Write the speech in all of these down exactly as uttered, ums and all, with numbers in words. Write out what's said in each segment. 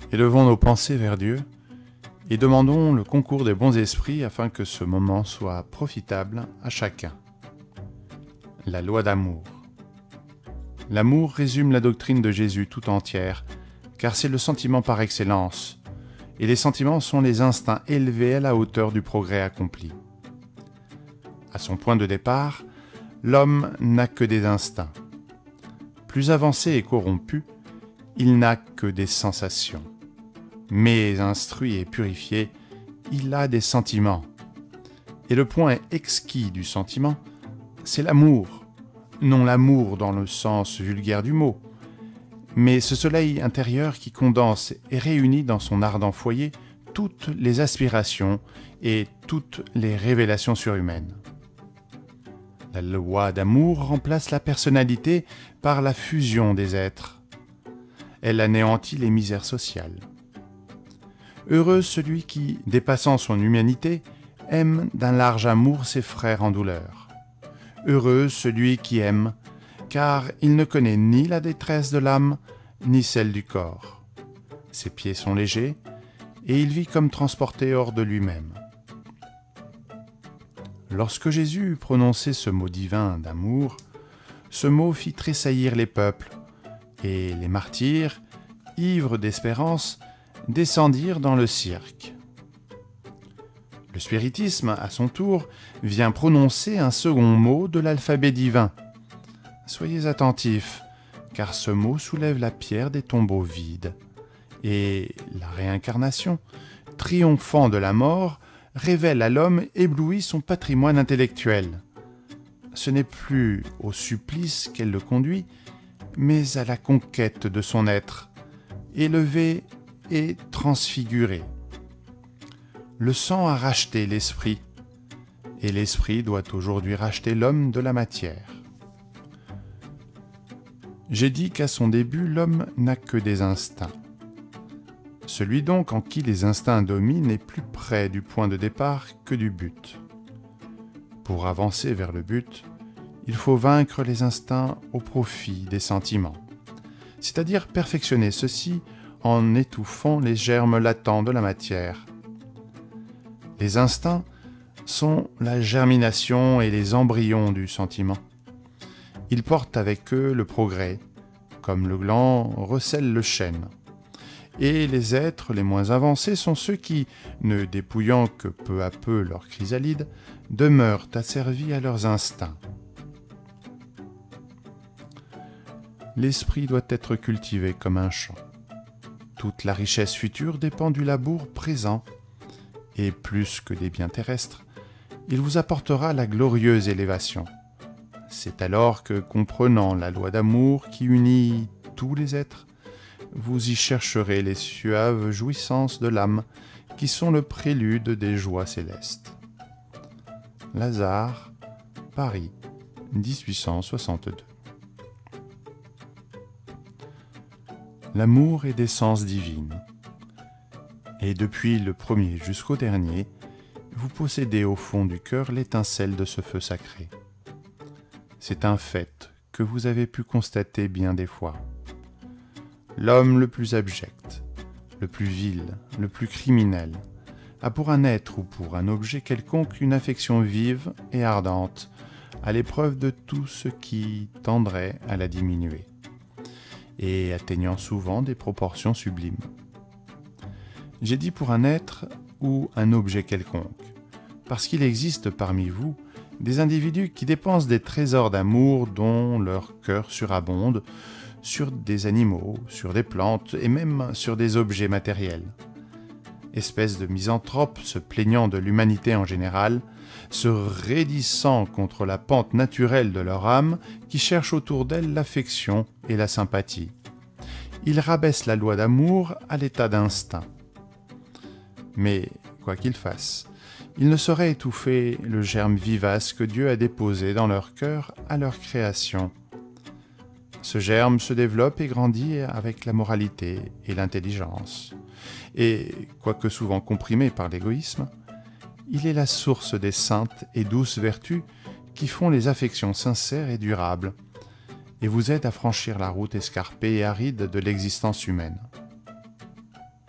Élevons nos pensées vers Dieu et demandons le concours des bons esprits afin que ce moment soit profitable à chacun. La loi d'amour. L'amour résume la doctrine de Jésus tout entière, car c'est le sentiment par excellence, et les sentiments sont les instincts élevés à la hauteur du progrès accompli. À son point de départ, l'homme n'a que des instincts. Plus avancé et corrompu, il n'a que des sensations. Mais instruit et purifié, il a des sentiments. Et le point exquis du sentiment, c'est l'amour. Non l'amour dans le sens vulgaire du mot, mais ce soleil intérieur qui condense et réunit dans son ardent foyer toutes les aspirations et toutes les révélations surhumaines. La loi d'amour remplace la personnalité par la fusion des êtres. Elle anéantit les misères sociales. Heureux celui qui, dépassant son humanité, aime d'un large amour ses frères en douleur. Heureux celui qui aime, car il ne connaît ni la détresse de l'âme, ni celle du corps. Ses pieds sont légers, et il vit comme transporté hors de lui-même. Lorsque Jésus eut prononcé ce mot divin d'amour, ce mot fit tressaillir les peuples, et les martyrs, ivres d'espérance, descendirent dans le cirque. Le spiritisme, à son tour, vient prononcer un second mot de l'alphabet divin. Soyez attentifs, car ce mot soulève la pierre des tombeaux vides. Et la réincarnation, triomphant de la mort, révèle à l'homme ébloui son patrimoine intellectuel. Ce n'est plus au supplice qu'elle le conduit, mais à la conquête de son être, élevé et transfiguré. Le sang a racheté l'esprit, et l'esprit doit aujourd'hui racheter l'homme de la matière. J'ai dit qu'à son début, l'homme n'a que des instincts. Celui donc en qui les instincts dominent est plus près du point de départ que du but. Pour avancer vers le but, il faut vaincre les instincts au profit des sentiments, c'est-à-dire perfectionner ceux-ci en étouffant les germes latents de la matière. Les instincts sont la germination et les embryons du sentiment. Ils portent avec eux le progrès, comme le gland recèle le chêne. Et les êtres les moins avancés sont ceux qui, ne dépouillant que peu à peu leur chrysalide, demeurent asservis à leurs instincts. L'esprit doit être cultivé comme un champ. Toute la richesse future dépend du labour présent, et plus que des biens terrestres, il vous apportera la glorieuse élévation. C'est alors que, comprenant la loi d'amour qui unit tous les êtres, vous y chercherez les suaves jouissances de l'âme qui sont le prélude des joies célestes. Lazare, Paris, dix-huit cent soixante-deux. L'amour est d'essence divine, et depuis le premier jusqu'au dernier, vous possédez au fond du cœur l'étincelle de ce feu sacré. C'est un fait que vous avez pu constater bien des fois. L'homme le plus abject, le plus vil, le plus criminel, a pour un être ou pour un objet quelconque une affection vive et ardente, à l'épreuve de tout ce qui tendrait à la diminuer, et atteignant souvent des proportions sublimes. J'ai dit pour un être ou un objet quelconque, parce qu'il existe parmi vous des individus qui dépensent des trésors d'amour dont leur cœur surabonde sur des animaux, sur des plantes et même sur des objets matériels. Espèces de misanthropes se plaignant de l'humanité en général, se raidissant contre la pente naturelle de leur âme qui cherche autour d'elle l'affection et la sympathie. Ils rabaissent la loi d'amour à l'état d'instinct. Mais, quoi qu'ils fassent, ils ne sauraient étouffer le germe vivace que Dieu a déposé dans leur cœur à leur création. Ce germe se développe et grandit avec la moralité et l'intelligence. Et, quoique souvent comprimé par l'égoïsme, il est la source des saintes et douces vertus qui font les affections sincères et durables, et vous aident à franchir la route escarpée et aride de l'existence humaine.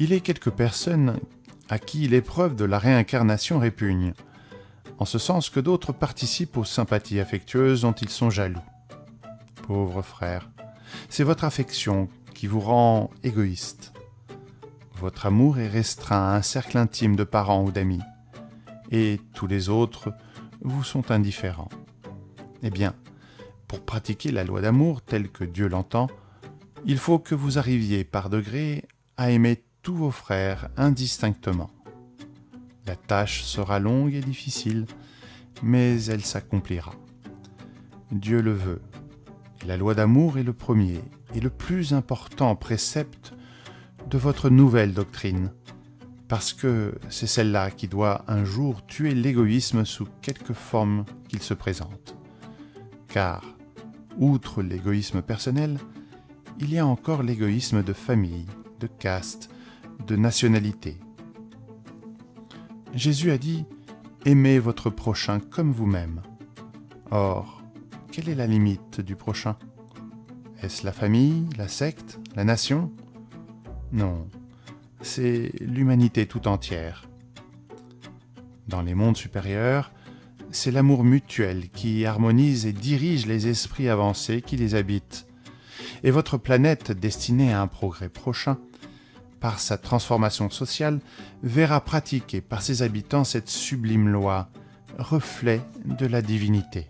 Il est quelques personnes à qui l'épreuve de la réincarnation répugne, en ce sens que d'autres participent aux sympathies affectueuses dont ils sont jaloux. Pauvre frère, c'est votre affection qui vous rend égoïste. Votre amour est restreint à un cercle intime de parents ou d'amis, et tous les autres vous sont indifférents. Eh bien, pour pratiquer la loi d'amour telle que Dieu l'entend, il faut que vous arriviez par degrés à aimer tous vos frères indistinctement. La tâche sera longue et difficile, mais elle s'accomplira. Dieu le veut. Et la loi d'amour est le premier et le plus important précepte de votre nouvelle doctrine, parce que c'est celle-là qui doit un jour tuer l'égoïsme sous quelque forme qu'il se présente. Car, outre l'égoïsme personnel, il y a encore l'égoïsme de famille, de caste, de nationalité. Jésus a dit « Aimez votre prochain comme vous-même ». Or, quelle est la limite du prochain? Est-ce la famille, la secte, la nation? Non, c'est l'humanité tout entière. Dans les mondes supérieurs, c'est l'amour mutuel qui harmonise et dirige les esprits avancés qui les habitent. Et votre planète, destinée à un progrès prochain, par sa transformation sociale, verra pratiquer par ses habitants cette sublime loi, reflet de la divinité.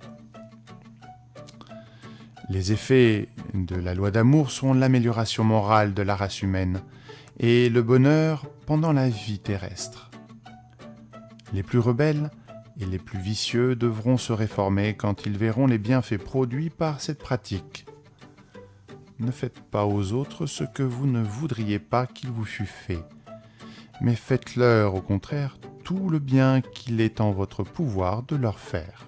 Les effets de la loi d'amour sont l'amélioration morale de la race humaine et le bonheur pendant la vie terrestre. Les plus rebelles et les plus vicieux devront se réformer quand ils verront les bienfaits produits par cette pratique. Ne faites pas aux autres ce que vous ne voudriez pas qu'il vous fût fait, mais faites-leur au contraire tout le bien qu'il est en votre pouvoir de leur faire.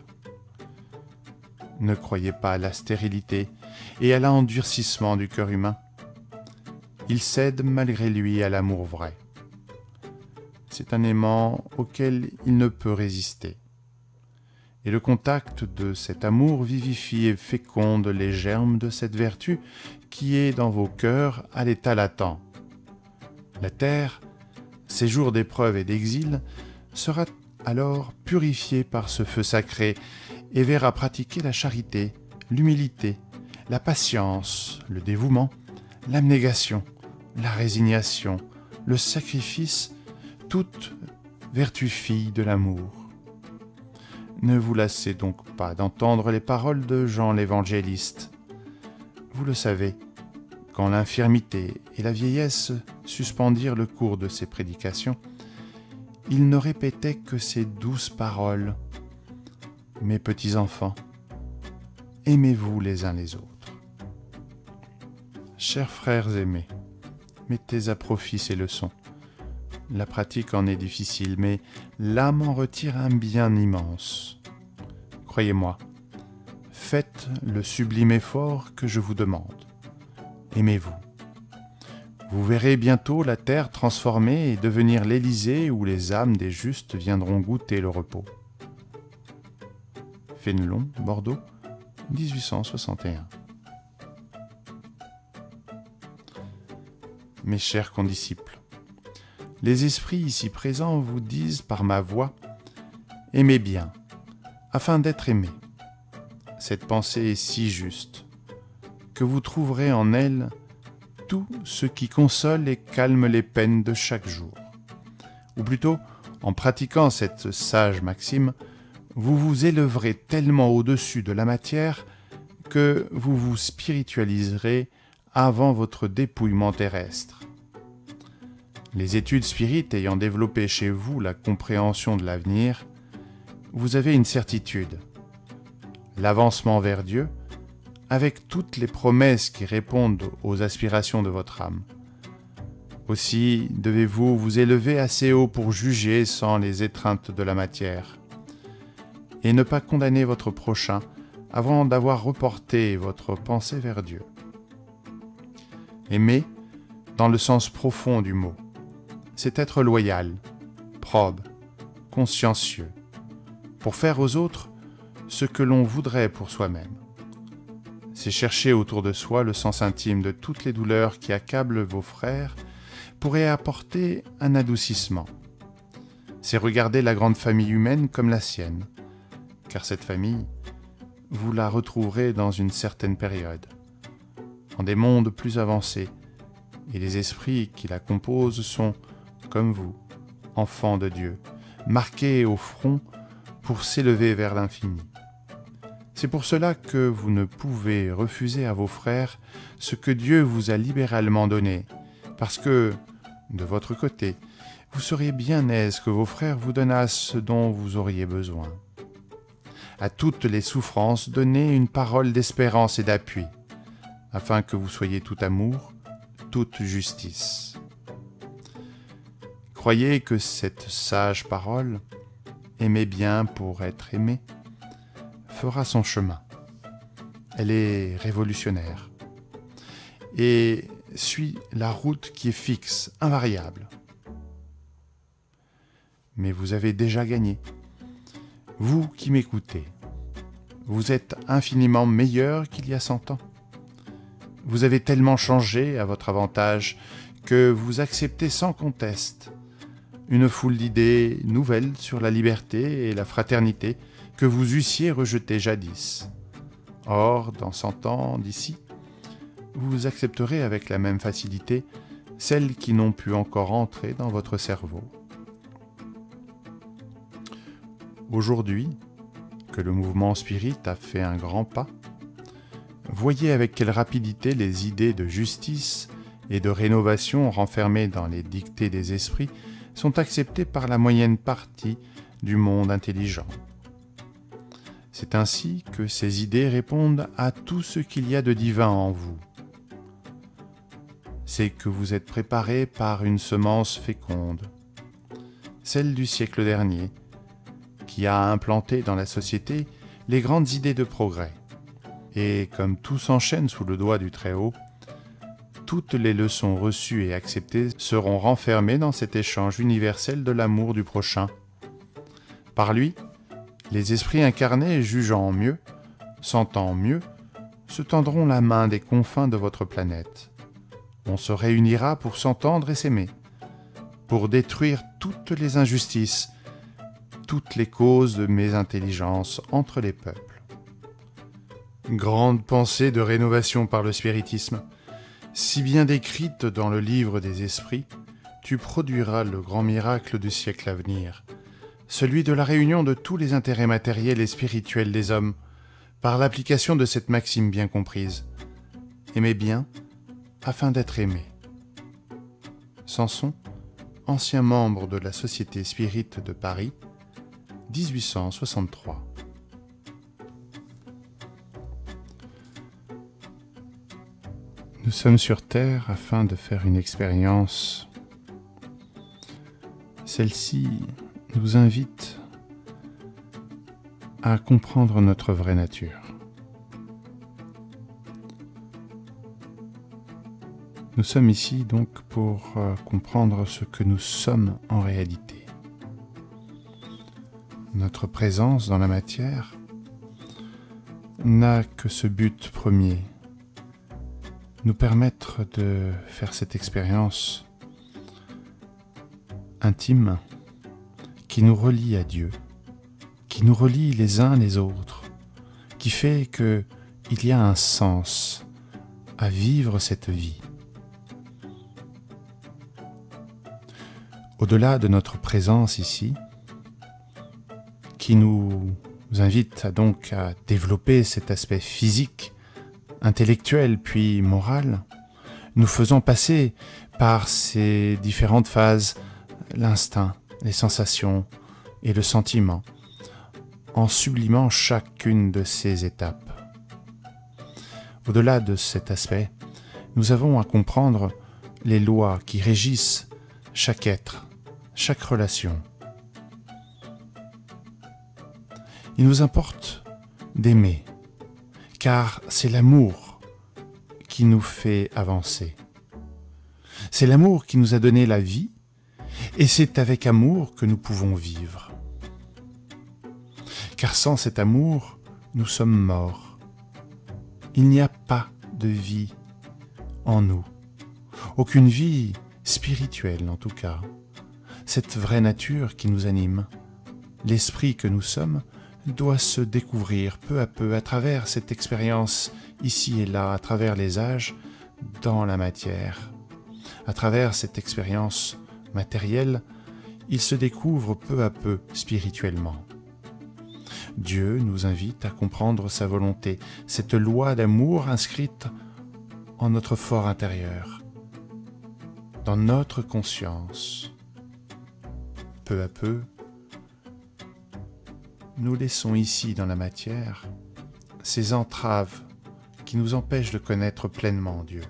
Ne croyez pas à la stérilité et à l'endurcissement du cœur humain. Il cède malgré lui à l'amour vrai. C'est un aimant auquel il ne peut résister. Et le contact de cet amour vivifie et féconde les germes de cette vertu qui est dans vos cœurs à l'état latent. La terre, séjour d'épreuve et d'exil, sera alors purifiée par ce feu sacré et verra pratiquer la charité, l'humilité, la patience, le dévouement, l'abnégation, la résignation, le sacrifice, toutes vertus filles de l'amour. Ne vous lassez donc pas d'entendre les paroles de Jean l'Évangéliste. Vous le savez, quand l'infirmité et la vieillesse suspendirent le cours de ses prédications, il ne répétait que ces douces paroles. « Mes petits enfants, aimez-vous les uns les autres. » Chers frères aimés, mettez à profit ces leçons. La pratique en est difficile, mais l'âme en retire un bien immense. Croyez-moi, faites le sublime effort que je vous demande. Aimez-vous. Vous verrez bientôt la terre transformée et devenir l'Élysée où les âmes des justes viendront goûter le repos. Fénelon, Bordeaux, dix-huit cent soixante et un. Mes chers condisciples, les esprits ici présents vous disent par ma voix « Aimez bien, afin d'être aimé ». Cette pensée est si juste que vous trouverez en elle tout ce qui console et calme les peines de chaque jour. Ou plutôt, en pratiquant cette sage maxime, vous vous élèverez tellement au-dessus de la matière que vous vous spiritualiserez avant votre dépouillement terrestre. Les études spirites ayant développé chez vous la compréhension de l'avenir, vous avez une certitude. L'avancement vers Dieu, avec toutes les promesses qui répondent aux aspirations de votre âme. Aussi devez-vous vous élever assez haut pour juger sans les étreintes de la matière, et ne pas condamner votre prochain avant d'avoir reporté votre pensée vers Dieu. Aimer, dans le sens profond du mot, c'est être loyal, probe, consciencieux, pour faire aux autres ce que l'on voudrait pour soi-même. C'est chercher autour de soi le sens intime de toutes les douleurs qui accablent vos frères pourrait apporter un adoucissement. C'est regarder la grande famille humaine comme la sienne, car cette famille, vous la retrouverez dans une certaine période, en des mondes plus avancés, et les esprits qui la composent sont, comme vous, enfants de Dieu, marqués au front pour s'élever vers l'infini. C'est pour cela que vous ne pouvez refuser à vos frères ce que Dieu vous a libéralement donné, parce que, de votre côté, vous seriez bien aise que vos frères vous donnassent ce dont vous auriez besoin. À toutes les souffrances, donnez une parole d'espérance et d'appui, afin que vous soyez tout amour, toute justice. Croyez que cette sage parole, aimer bien pour être aimé, fera son chemin. Elle est révolutionnaire et suit la route qui est fixe, invariable. Mais vous avez déjà gagné. Vous qui m'écoutez, vous êtes infiniment meilleur qu'il y a cent ans. Vous avez tellement changé à votre avantage que vous acceptez sans conteste une foule d'idées nouvelles sur la liberté et la fraternité que vous eussiez rejetées jadis. Or, dans cent ans d'ici, vous accepterez avec la même facilité celles qui n'ont pu encore entrer dans votre cerveau. Aujourd'hui, que le mouvement spirit a fait un grand pas, voyez avec quelle rapidité les idées de justice et de rénovation renfermées dans les dictées des esprits sont acceptées par la moyenne partie du monde intelligent. C'est ainsi que ces idées répondent à tout ce qu'il y a de divin en vous. C'est que vous êtes préparé par une semence féconde, celle du siècle dernier, qui a implanté dans la société les grandes idées de progrès. Et comme tout s'enchaîne sous le doigt du Très-Haut, toutes les leçons reçues et acceptées seront renfermées dans cet échange universel de l'amour du prochain. Par lui, les esprits incarnés jugeant mieux, sentant mieux, se tendront la main des confins de votre planète. On se réunira pour s'entendre et s'aimer, pour détruire toutes les injustices, toutes les causes de mésintelligence entre les peuples. Grande pensée de rénovation par le spiritisme, si bien décrite dans le livre des esprits, tu produiras le grand miracle du siècle à venir, celui de la réunion de tous les intérêts matériels et spirituels des hommes, par l'application de cette maxime bien comprise. Aimez bien, afin d'être aimé. Samson, ancien membre de la Société Spirit de Paris, dix-huit cent soixante-trois. Nous sommes sur Terre afin de faire une expérience. Celle-ci nous invite à comprendre notre vraie nature. Nous sommes ici donc pour euh, comprendre ce que nous sommes en réalité. Notre présence dans la matière n'a que ce but premier, nous permettre de faire cette expérience intime qui nous relie à Dieu, qui nous relie les uns les autres, qui fait qu'il y a un sens à vivre cette vie. Au-delà de notre présence ici, qui nous invite à donc à développer cet aspect physique, intellectuel puis moral, nous faisons passer par ces différentes phases l'instinct, les sensations et le sentiment, en sublimant chacune de ces étapes. Au-delà de cet aspect, nous avons à comprendre les lois qui régissent chaque être, chaque relation. Il nous importe d'aimer, car c'est l'amour qui nous fait avancer. C'est l'amour qui nous a donné la vie, et c'est avec amour que nous pouvons vivre. Car sans cet amour, nous sommes morts. Il n'y a pas de vie en nous. Aucune vie spirituelle en tout cas, cette vraie nature qui nous anime, l'esprit que nous sommes, doit se découvrir peu à peu à travers cette expérience ici et là, à travers les âges, dans la matière. À travers cette expérience matérielle, il se découvre peu à peu spirituellement. Dieu nous invite à comprendre sa volonté, cette loi d'amour inscrite en notre fort intérieur, dans notre conscience. Peu à peu, nous laissons ici dans la matière ces entraves qui nous empêchent de connaître pleinement Dieu.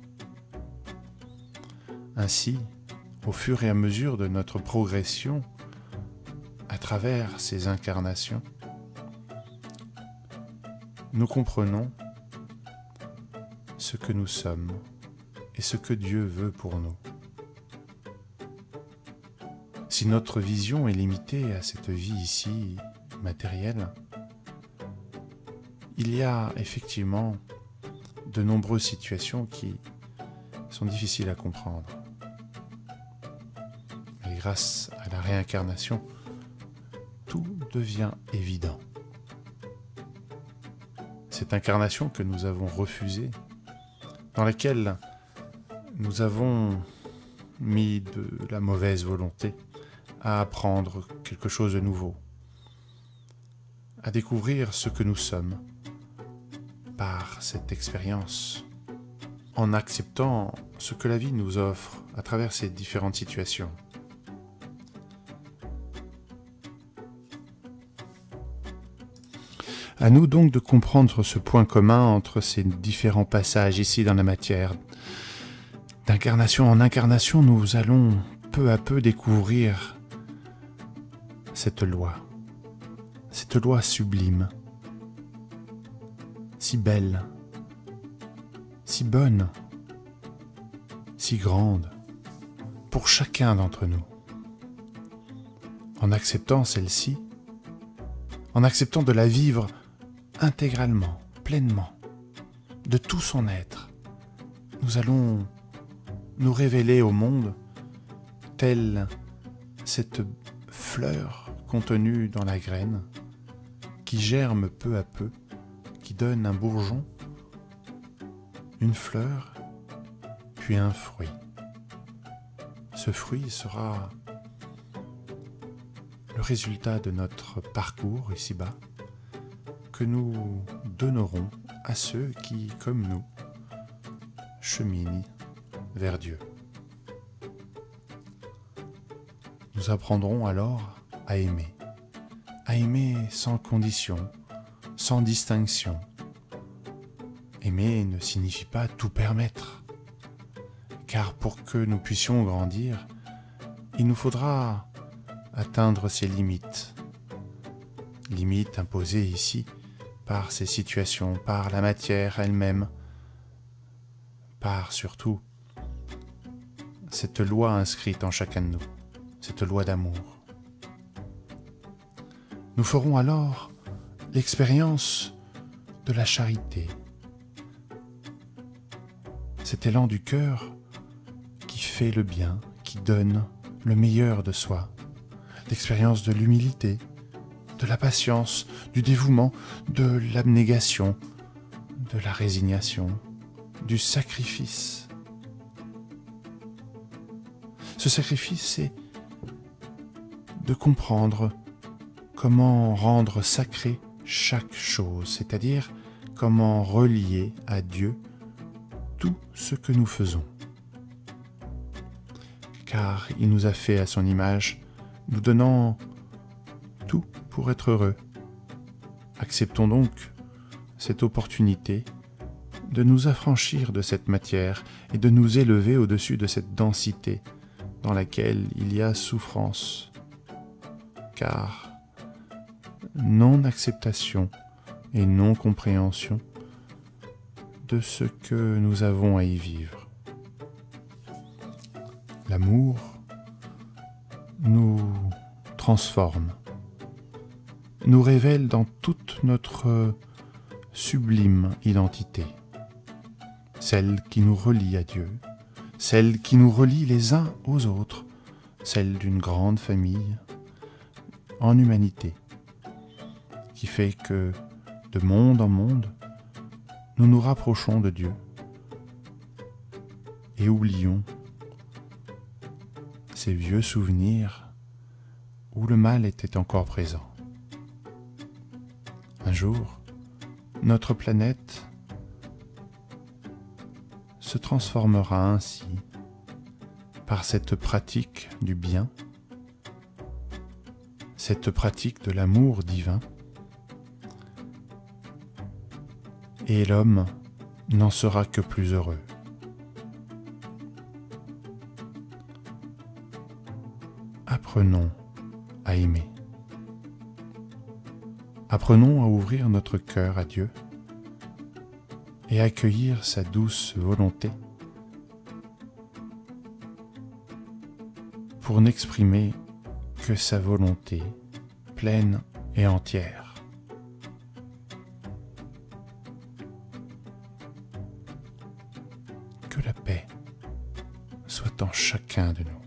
Ainsi, au fur et à mesure de notre progression, à travers ces incarnations, nous comprenons ce que nous sommes et ce que Dieu veut pour nous. Si notre vision est limitée à cette vie ici, matérielle, il y a effectivement de nombreuses situations qui sont difficiles à comprendre. Mais grâce à la réincarnation, tout devient évident. Cette incarnation que nous avons refusée, dans laquelle nous avons mis de la mauvaise volonté à apprendre quelque chose de nouveau, à découvrir ce que nous sommes par cette expérience, en acceptant ce que la vie nous offre à travers ces différentes situations. À nous donc de comprendre ce point commun entre ces différents passages ici dans la matière. D'incarnation en incarnation, nous allons peu à peu découvrir cette loi, cette loi sublime, si belle, si bonne, si grande, pour chacun d'entre nous. En acceptant celle-ci, en acceptant de la vivre intégralement, pleinement, de tout son être, nous allons nous révéler au monde telle cette fleur contenue dans la graine qui germe peu à peu, qui donne un bourgeon, une fleur, puis un fruit. Ce fruit sera le résultat de notre parcours ici-bas, que nous donnerons à ceux qui, comme nous, cheminent vers Dieu. Nous apprendrons alors à aimer, à aimer sans condition, sans distinction. Aimer ne signifie pas tout permettre, car pour que nous puissions grandir, il nous faudra atteindre ses limites, limites imposées ici par ces situations, par la matière elle-même, par surtout cette loi inscrite en chacun de nous, cette loi d'amour. Nous ferons alors l'expérience de la charité, cet élan du cœur qui fait le bien, qui donne le meilleur de soi, l'expérience de l'humilité, de la patience, du dévouement, de l'abnégation, de la résignation, du sacrifice. Ce sacrifice, c'est de comprendre comment rendre sacré chaque chose, c'est-à-dire comment relier à Dieu tout ce que nous faisons. Car il nous a fait à son image, nous donnant tout pour être heureux. Acceptons donc cette opportunité de nous affranchir de cette matière et de nous élever au-dessus de cette densité dans laquelle il y a souffrance. Car non-acceptation et non-compréhension de ce que nous avons à y vivre. L'amour nous transforme, nous révèle dans toute notre sublime identité, celle qui nous relie à Dieu, celle qui nous relie les uns aux autres, celle d'une grande famille en humanité, qui fait que de monde en monde, nous nous rapprochons de Dieu et oublions ces vieux souvenirs où le mal était encore présent. Un jour, notre planète se transformera ainsi par cette pratique du bien, cette pratique de l'amour divin, et l'homme n'en sera que plus heureux. Apprenons à aimer. Apprenons à ouvrir notre cœur à Dieu et à accueillir sa douce volonté pour n'exprimer que sa volonté pleine et entière. Que la paix soit en chacun de nous.